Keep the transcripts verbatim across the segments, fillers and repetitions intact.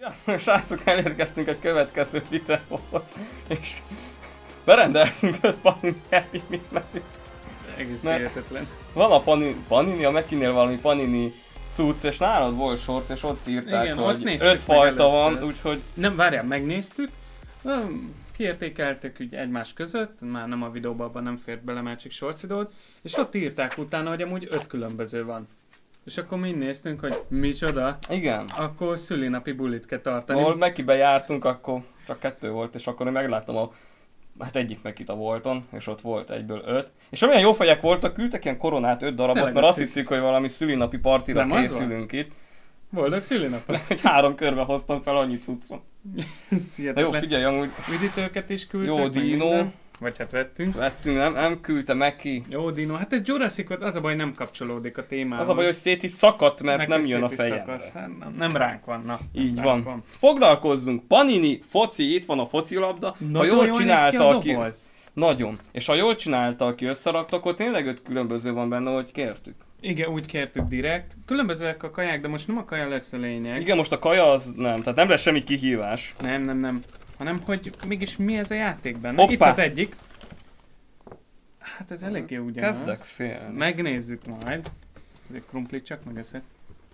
Ja, srácok, elérkeztünk egy következő videóhoz, és berendeltünk öt Panini Happy Meal-t. Egész hihetetlen. Van a Panini, Panini, a Mekinél valami Panini cucc, és nálad volt shorts, és ott írták, igen, hogy ott öt fajta van, úgyhogy... Nem, várjál, megnéztük. Kiértékeltük úgy egymás között, már nem a videóban, abban nem fért bele, mert csak shorts videót, és ott írták utána, hogy amúgy öt különböző van. És akkor mi néztünk, hogy micsoda. Igen. Akkor szülinapi bulit kell tartani. Ahol Mekibe jártunk, akkor csak kettő volt, és akkor én megláttam a... Hát egyik Mekit a Volton, és ott volt egyből öt. És amilyen jó fejek voltak, küldtek ilyen koronát öt darabot, Tényleg mert azt szép. hiszik, hogy valami szülinapi partira Nem az készülünk itt. Boldog szülinap! Hogy három körbe hoztam fel annyi cuccon. De jó, figyelj, amúgy üdítőket is küldtek. jó Dino. Minden. Vagy hát vettünk. Vettünk, nem, nem küldte Meki. Jó Dino, hát ez Jurassic volt, az a baj, nem kapcsolódik a témához. Az a baj, hogy szét is szakadt, mert Meg nem is jön a szét is fejemre. szakasz. Hát nem, nem ránk van, na. Így ránk van. van. Foglalkozzunk. Panini, foci, itt van a focilabda. Ha Nagyon jól jól csinálta, néz aki... a doboz. Nagyon. És ha jól csinálta, aki összerakta, akkor tényleg öt különböző van benne, hogy kértük. Igen, úgy kértük direkt. Különbözőek a kaják, de most nem a kaja lesz a lényeg. Igen, most a kaja az nem, tehát nem lesz semmi kihívás. Nem, nem, nem. Hanem, hogy mégis mi ez a játék benne. Hoppá. Itt az egyik. Hát ez eléggé ugyanaz. Kezdek félni. Megnézzük majd. Egy krumplit csak megeszek.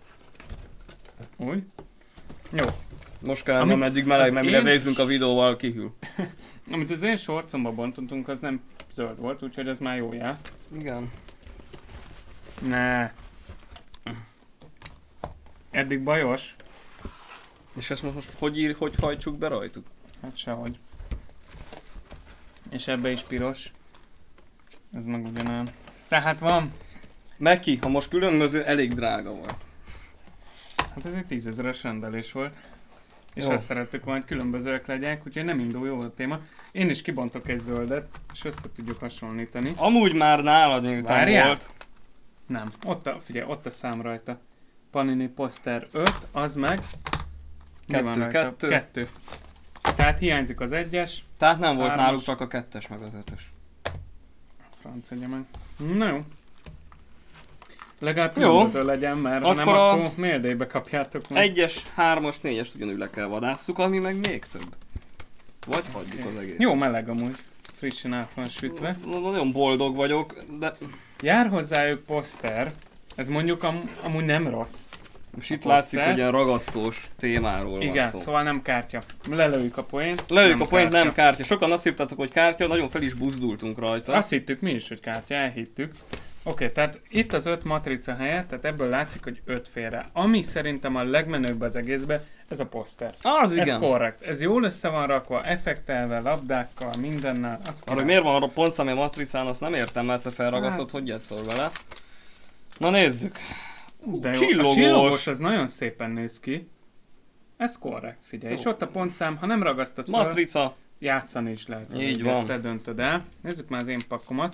Úgy. Jó. Most kell Amit nem eddig meleg, az mert mire én- végzünk a videóval, kihűl. Amit az én sorcomba bontottunk, az nem zöld volt, úgyhogy ez már jó jel. Igen. Ne. Eddig bajos. És ezt most hogy ír, hogy hajtsuk be rajtuk? Hát sehogy. És ebbe is piros. Ez meg ugyanolyan. Tehát van. Meki, ha most különböző, elég drága volt. Hát ez egy tízezeres rendelés volt. És Jó. azt szerettük volna, hogy különbözőek legyenek, úgyhogy nem indul jó a téma. Én is kibontok egy zöldet, és össze tudjuk hasonlítani. Amúgy már nálad miután Várjál. volt. Nem, ott a, figyelj, ott a szám rajta. Panini Poster öt, az meg... mi Kettő, van rajta? kettő. Kettő. Tehát hiányzik az egyes, Tehát nem volt Hármas. náluk csak a kettes meg az ötös. franc egye meg. Na jó. Legalább Jó. különböző legyen, mert ha nem, Akkor a- akkor méldébe kapjátok meg. Egyes, hármas, négyes ugyanúgy le kell vadásszuk, ami meg még több. Vagy hagyjuk az egész. Jó meleg amúgy. Frissen át van sütve. Nagyon boldog vagyok, de Jár hozzájuk poszter. Ez mondjuk am- amúgy nem rossz. most A itt látszik, poszter. hogy ilyen ragasztós témáról Igen, van szó. szóval nem kártya. Lelőjük a poént. Lőjük nem a point, kártya. nem kártya. Sokan azt írtatok, hogy kártya, nagyon fel is buzdultunk rajta. Azt hittük mi is, hogy kártya, elhittük. Oké, okay, tehát itt az öt matrica helyett, tehát ebből látszik, hogy öt félre. Ami szerintem a legmenőbb az egészben, ez a poszter. Az Ez igen. korrekt. Ez jól össze van rakva, effektelve, labdákkal, mindennel. Az Arra, hogy miért van arra pontszám a matricán, azt nem értem, mert egyszer felragasztott, hogy játszol vele. Na nézzük. De jó, csillogós. a csillogós az nagyon szépen néz ki. Ez korrekt, figyelj. Jó. És ott a pontszám, ha nem ragasztod fel, Matrica. játszani is lehet. Így hogy van. Ezt te döntöd el. Nézzük már az én pakkomat.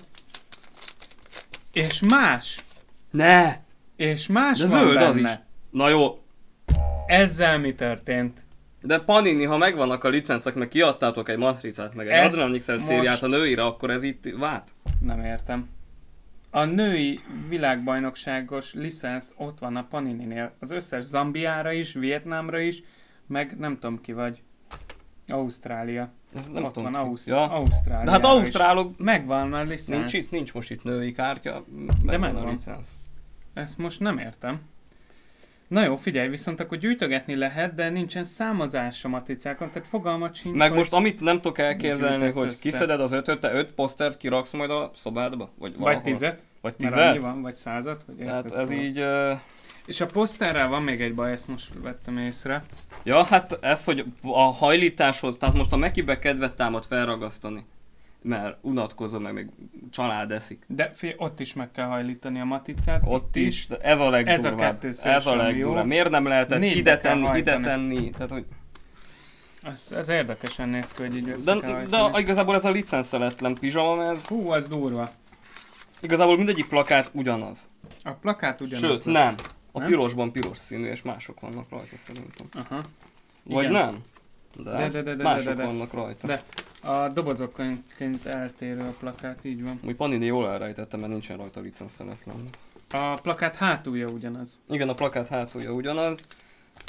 És más! Ne! És más De van zöld benne. az is. Na jó. Ezzel mi történt? De Panini, ha megvannak a licencek, meg kiadtátok egy matricát, meg egy Ezt Adrenalin most- szériát a nőire, akkor ez itt vált? Nem értem. A női világbajnokságos licensz ott van a Panini-nél. Az összes Zambiára is, Vietnámra is, meg nem tudom ki vagy. Ausztrália. Ez nem ott tudom van ki. Ausz- Ja. Ausztrália. De hát ausztrálok, Megvan már licensz. nincs itt, nincs most itt női kártya, De megvan a megvan. licensz. Ezt most nem értem. Na jó, figyelj, viszont akkor gyűjtögetni lehet, de nincsen számozás a matricákon, tehát fogalmat sincs, Meg hogy most amit nem tudok elképzelni, gyűjtesz hogy össze. kiszeded az ötöt, te öt posztert kiraksz majd a szobádba? Vagy, vagy valahol? tizet, Vagy mert annyi tizet? van, vagy százat, vagy Tehát érted, ez szóval. így... Uh... És a poszterrel van még egy baj, ezt most vettem észre. Ja, hát ez, hogy a hajlításhoz, tehát most a Mekibe kedvet támad felragasztani. Mert unatkozom, meg még család eszik. De figyelj, ott is meg kell hajlítani a matricát. Ott is, de ez a legdurvább. Ez a kettőször Ez a sem legdurvább. jó. Miért nem lehetett Négybe ide kell tenni, ide hajtani. tenni? Tehát, hogy... Ez, ez érdekesen néz ki, hogy így össze kell De, hajtani. de igazából ez a licenszeletlen pizsama, ez Hú, az durva. igazából mindegyik plakát ugyanaz. A plakát ugyanaz. Sőt, lesz. nem. A Nem? pirosban piros színű, és mások vannak rajta szerintem. Aha. Vagy Igen. nem? De, De, de, de, de, mások de, de. vannak rajta. De. A dobozokként eltérő a plakát, így van. Úgy Panini jól elrejtettem, mert nincsen rajta licenszeletlen. A plakát hátulja ugyanaz. Igen, a plakát hátulja ugyanaz.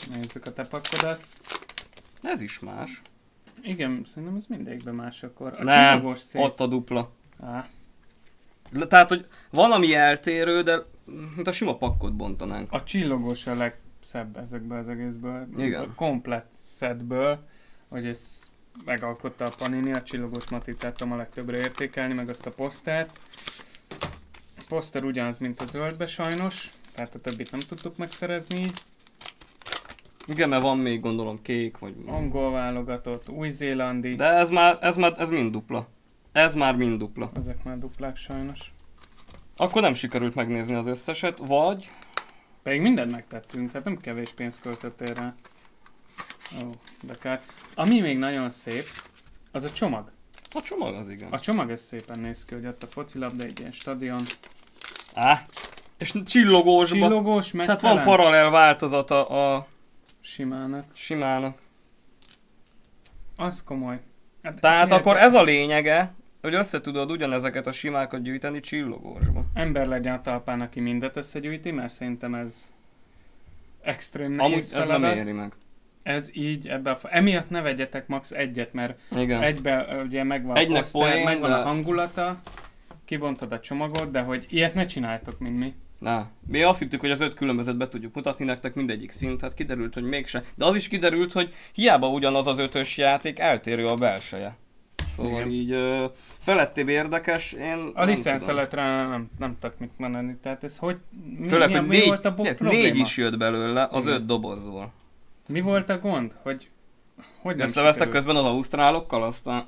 Nézzük a te pakkodat. Ez is más. Igen, szerintem ez mindegyikben más akkor. A Nem, csillagos szép. ott a dupla. Á, Le- Tehát, hogy van, ami eltérő, de mint a sima pakkot bontanánk. a csillagos a legszebb ezekből az egészből. Igen. A komplett setből, hogy ez megalkotta a Panini, a csillagos matricát tudom a legtöbbre értékelni, meg azt a posztert. A poszter ugyanaz, mint a zöldbe sajnos, tehát a többit nem tudtuk megszerezni így. Igen, mert van még gondolom kék, vagy... Angol válogatott, új-zélandi, De ez már, ez már, ez mind dupla. Ez már mind dupla. ezek már duplák sajnos. Akkor nem sikerült megnézni az összeset, vagy... Pedig mindent megtettünk, tehát nem kevés pénzt költöttél rá. Ó, de kár. Ami még nagyon szép, az a csomag. A csomag az igen. A csomag ez szépen néz ki, hogy ott a focilabda, egy ilyen stadion. Á, és csillogósba. Csillogós, Tehát mesztelen. van paralel változata a Simának. simának. Az komoly. Hát Tehát figyelj, akkor ez a lényege, hogy össze tudod ugyanezeket a simákat gyűjteni csillogósba. Ember legyen a talpán, aki mindet összegyűjti, mert szerintem ez extrém Amúgy nehéz ez feladat. nem éri meg. Ez így, ebbe a fa- emiatt ne vegyetek max egyet, mert Igen. egybe ö, ugye megvan Egynek a poszter, poén, megvan de- a hangulata, kibontod a csomagot, de hogy ilyet ne csináltok, mint mi. Na, mi azt hittük, hogy az öt különbözőt be tudjuk mutatni nektek, mindegyik szint, hát kiderült, hogy mégse. De az is kiderült, hogy hiába ugyanaz az ötös játék, eltérő a belseje. Szóval Igen. így ö, felettébb érdekes, én A licenszeletre nem, nem tudok mit mondani, tehát ez hogy... Mi, Főleg, mi, hogy mi négy, volt a bo- négy probléma? is jött belőle az Igen. öt dobozból. Mi volt a gond? Hogy, hogy nem Összevesztek sikerült? közben az ausztrálokkal, aztán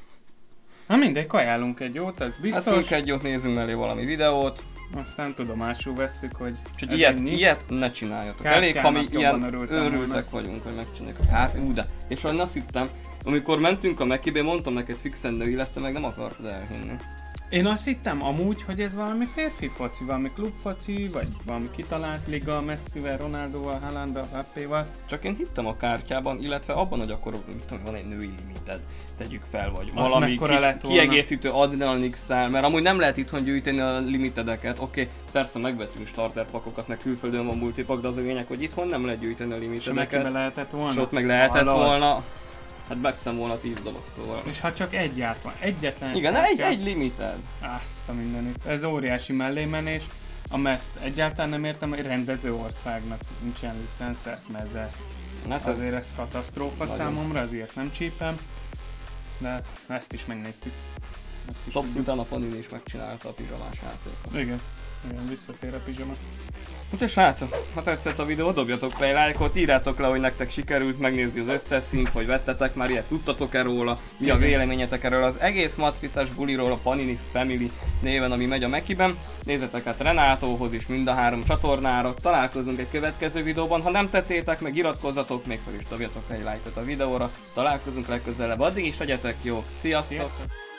Na mindegy, kajálunk egy jót, ez biztos. eszünk egy jót, nézzünk mellé valami videót, Aztán tudomásul vesszük, hogy úgyhogy ez ilyet, ennyi. ilyet ne csináljatok. Kártyának Elég, ha mi jobban ilyen örültem őrültek volna. vagyunk, hogy megcsináljuk. Hát, ú, de. És olyan azt hittem, amikor mentünk a Mekibe, mondtam neked fixen női lesz, te meg nem akartad elhinni. Én azt hittem amúgy, hogy ez valami férfi foci, valami klubfoci, vagy valami kitalált liga, Messivel, Ronaldoval, Haalanddal, Mbappéval. Csak én hittem a kártyában, illetve abban, hogy akkor mit tudom, van egy női limited, tegyük fel, vagy Az valami mekkora kis lett volna? kiegészítő Adrenalin-szel, mert amúgy nem lehet itthon gyűjteni a limitedeket. Oké, okay, persze megvettünk starter pakokat, meg külföldön van multipak, de az a lényeg, hogy itthon nem lehet gyűjteni a És Mekibe limitedeket. lehetett volna. És ott meg lehetett Hallod? volna. Hát megtem volna tíz doboz, szóval. És ha csak egy járt van, egyetlen Igen, kártya, egy, egy limited. Azt a mindenit. Ez óriási mellémenés. A ezt egyáltalán nem értem, hogy rendező országnak nincsen licenszert, mert ez, Hát azért ez katasztrófa nagyon. számomra, azért nem csípem. De ezt is megnéztük. Ezt is Topsz tudjuk. után a Panini is megcsinálta a pizsamás játékot. Igen. Igen, visszatér a pizsama. Úgyhogy srácok, ha tetszett a videó, dobjatok play lájkot, írjátok le, hogy nektek sikerült megnézni az összes szint, vagy vettetek már ilyet, tudtatok-e róla, mi a Igen. véleményetek erről az egész matricás buliról, a Panini Family néven, ami megy a Mekiben. Nézzetek át Renátóhoz is, mind a három csatornára, találkozunk egy következő videóban, ha nem tettétek, meg iratkozzatok, még fel is dobjatok le egy lájkot a videóra, találkozunk legközelebb, addig is legyetek jó, sziasztok! Sziasztok!